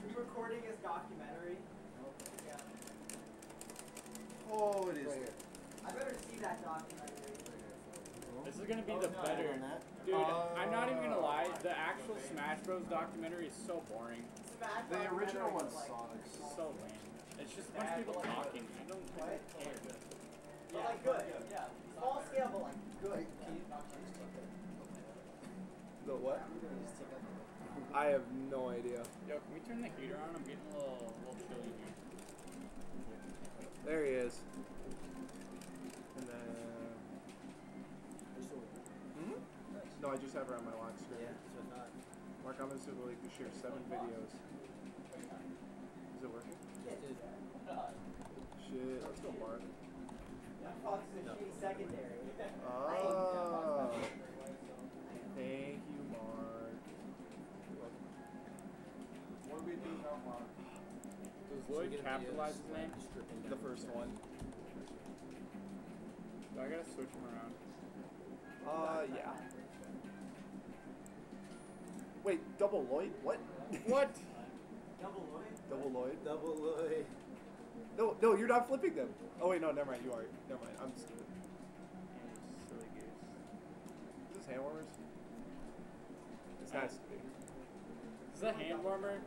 you recording his documentary? Yeah. Oh, it is. Right here. I better see that documentary. This is gonna be the better. Dude, I'm not even gonna lie. The actual Smash Bros. Documentary is so boring. Smash The original one like, sucks. So lame. It's just a bunch of people talking. I don't care. But like good. Yeah. Small scale, but like good. The what? I have no idea. Yo, can we turn the heater on? I'm getting a little chilly in here. There he is. And then. No, I just have her on my lock screen. Yeah, so not. Mark, I'm gonna like to share 7 videos. Is it working? Shit, let's go, Mark. Fox is a shitty secondary. Oh. Thank you, Mark. What do we do now, Mark? Does Lloyd capitalize his name? The first one. Do I gotta switch him around? Yeah. Wait, double Lloyd? What? What? Double Lloid? Double Lloyd? Double Lloyd. No, you're not flipping them. Oh wait, no, never mind. You are. Never mind. I'm stupid. Silly goose. Is this hand warmers? This has to be. Is that hand warmer?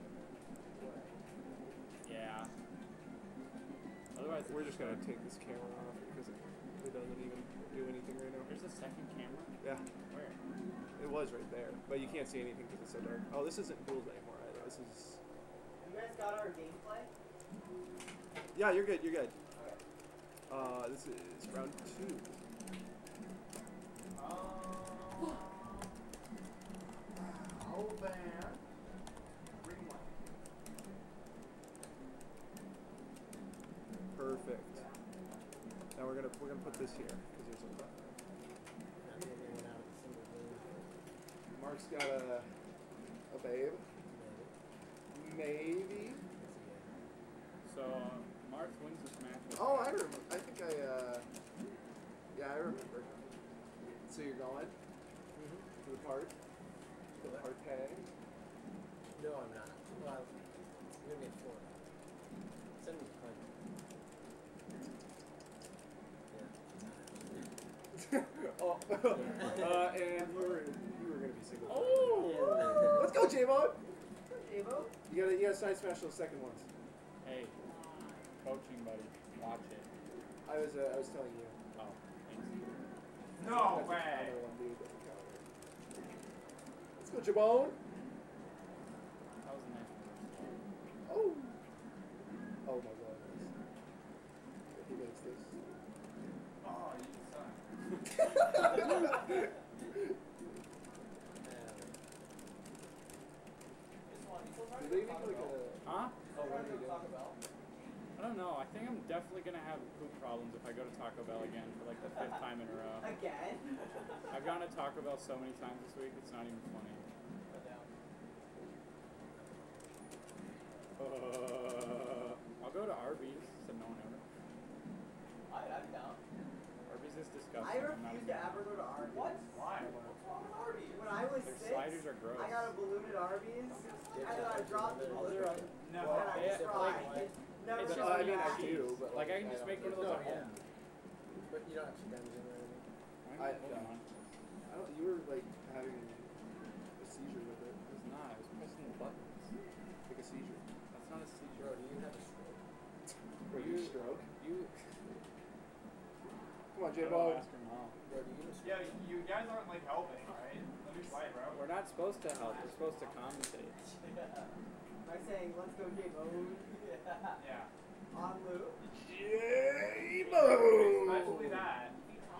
Yeah. Otherwise, We're just gonna take this camera off because it doesn't even do anything right now. There's a second camera? Yeah, Where? it was right there, but you can't see anything because it's so dark. Oh, this isn't duels anymore either. This is. You guys got our gameplay? Yeah, you're good. You're good. Okay. This is round 2. Oh, man. Green one. Perfect. Now we're gonna put this here because there's a. Mark's got a babe. Maybe. So, Marth wins the Smash Bros. Oh, I remember. I think yeah, I remember. So you're going to the park? To the party? No, I'm not. Well, I'm gonna be in Florida. Send me the Oh, and you were gonna be single. Oh! Let's go, JBone. Avo? You gotta side smash those second ones. Hey, coaching buddy, watch it. I was telling you. Oh, thanks. No That's way. another one, dude, that we counted. Let's go, JBone. That was a nice reversal. Oh. Oh my god. He makes this. Oh, you suck. Did they make like a... Huh? Oh, what did they do? I don't know. I think I'm definitely gonna have poop problems if I go to Taco Bell again for like the 5th time in a row. Again? I've gone to Taco Bell so many times this week, it's not even funny. I'll go to Arby's, said no one ever. I'm down. Arby's is disgusting. I refuse to ever go to Arby's. What? Why? What's wrong with Arby's? When I was Their 6, sliders are gross. I got a balloon at Arby's, and then I dropped the balloon, and No. I Yeah, cried. like, Never it's just I going mean, I back. do, but Like, I can just make one of those at home. But you don't have to damage them or anything. Why am I holding on? I don't. You were like having a seizure with it. It's not. I was pressing the buttons. Like a seizure. That's not a Bro, seizure. do you have a stroke? Or you stroke. You. Come on, I don't JBone. ask her mom. Bro, do you have a stroke? Yeah, you guys aren't like helping, right? Let me play, bro. We're not supposed to help. We're supposed to commentate. By saying, let's go JBone. Yeah. On loop. JBone. Especially that.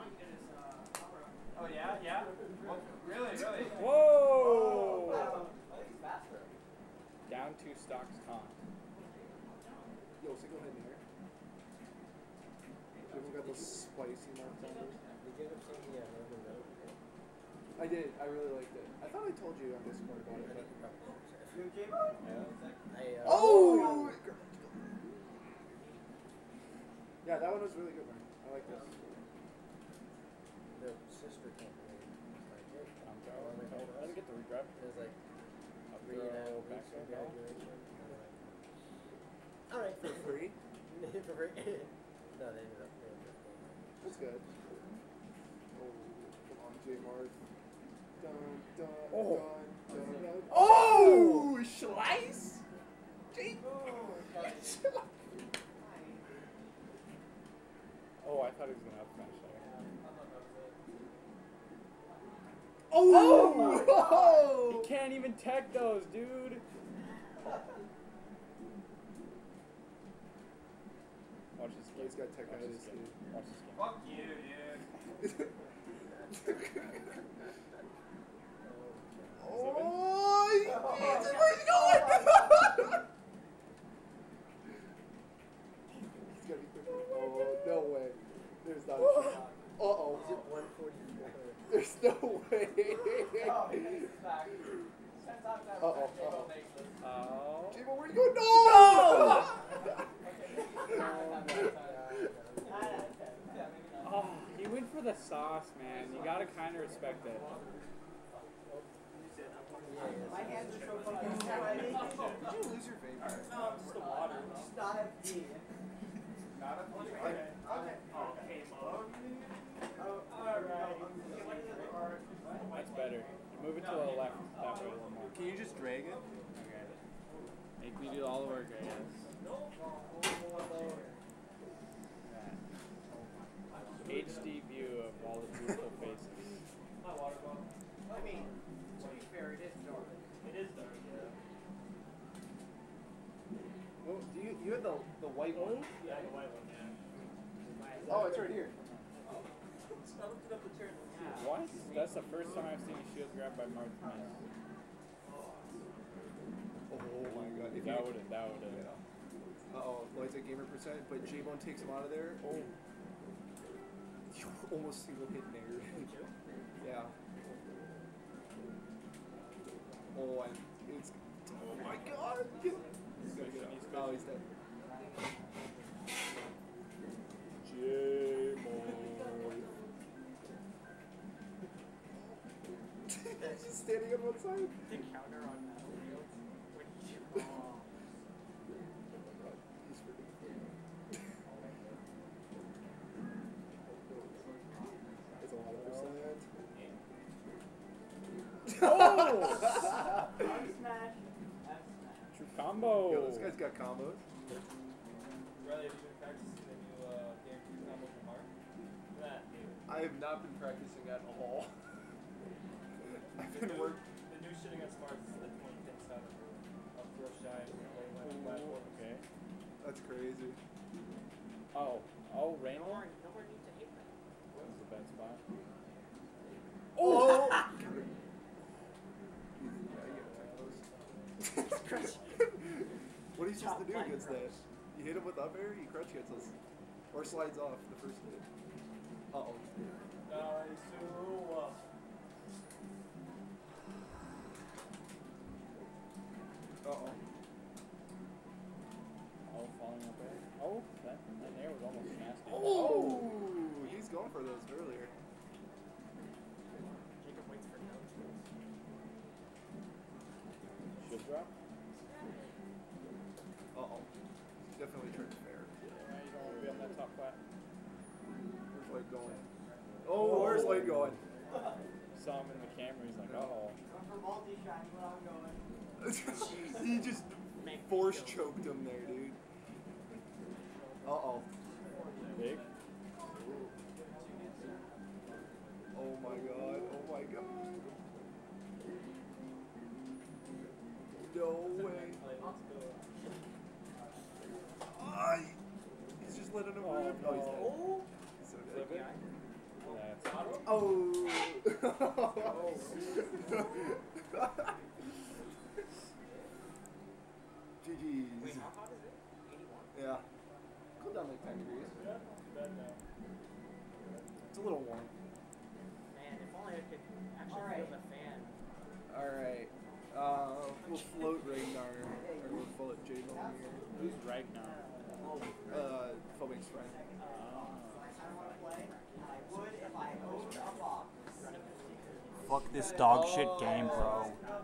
Oh yeah, yeah. Well, really, really. Whoa! I think it's faster. Down 2 stocks con. Yo, so go ahead and here. Everyone got those spicy marks on those? Did you end up seeing the Northern Road? I did. I really liked it. I thought I told you on Discord about it. I think But... you probably did. You JBone? Yeah. Oh! Yeah, that one was really good, man. I like this. The sister company was like, hey, I didn't get the regret. it was like, Upgrade 3.5 weeks back from there. graduation. Alright, for Free? for free. No, they ended up paying. That's good. Oh, come on, J-Mark. Dun, dun, Oh. dun, dun, dun. Oh! Slice? Oh, I thought he was gonna up smash there. Oh! He can't even tech those, dude. Watch this game. He's got tech-itis, dude. Watch this game. Fuck you, dude. Oh, where's he going? He's gotta be quicker. Oh, no way. There's not a shot. Uh-oh. Is it 144? There's no way. Oh, he makes this back. 10 times out of 10, Uh-oh, JBone uh-oh. makes this. Oh. J-Bone, where you going? No! Okay, 9 out of 10. 9 out of 10. Yeah, maybe not. Oh, he went for the sauce, man. You gotta kind of respect it. My hands are so fucking sweaty. Did you lose your vape? No, just the water. Just not have tea. Not a funny way. Okay. Okay, That's better. Move it to the left. That way a little more. Can you just drag it? Okay. Make me do all the work, I guess. HD view of all the beautiful faces. I mean, to be fair, it is dark. It is dark, yeah. Oh, do you have the white one? Yeah, the white one, yeah. Oh, it's right here. I looked it up the chair. What? That's the first time I've seen a shield grabbed by Martinez. Oh my god. If That you, would've. uh-oh, Lloyd's at gamer percent, but J-Bone takes him out of there. Oh. Almost single hit there. Yeah. Oh, and it's. Oh my god! He's gonna get out. Oh, he's dead. J-Bone. He's standing on one side. The counter on Battlefield. When you He's freaking. It's a lot of percent. Oh! Up smash. F smash. True combo. Yo, this guy's got combos. Riley, have you been practicing the new game combo from Mark? That, dude. I have not been practicing at all. I've been working. The new shit against Mark is the 20-pin seven. Up throw shy and lay line platform. Okay. That's crazy. Oh, Rainbow? Nowhere need to hate that. This is the best spot. Oh! What are you supposed to do against that? You hit him with up air, he crutch hits us. Or slides off the first hit. Uh-oh. Nice. Uh-oh. Oh, falling up there. Oh, that air was almost nasty. Oh! He's going for those earlier. Jacob waits for no chance. Should drop? Uh-oh. He's definitely trying to fair. Yeah, you don't want to be on that top flat. Where's Lloyd going? Oh, where's Lloyd going? Saw him in the camera, he's like, uh-oh. I'm for multi-shine where I'm going. He just force choked him there, dude. Uh-oh. Big? Oh my god, oh my god. No way. He's just letting him rip. Oh, he's dead. Oh! He's so Flip dead. it? That's Oh! GG's. Wait, how hot is it? 81? Yeah. Cool down like 10 degrees. Yeah. Bad now. It's a little warm. Man, if only I could actually Alright. feel the fan. Alright. We'll float Ragnar. Or we'll float JBone here. Who's Ragnar? Phobic's friend. I don't want to play. I would if I owned a box. Fuck this dog shit game, bro.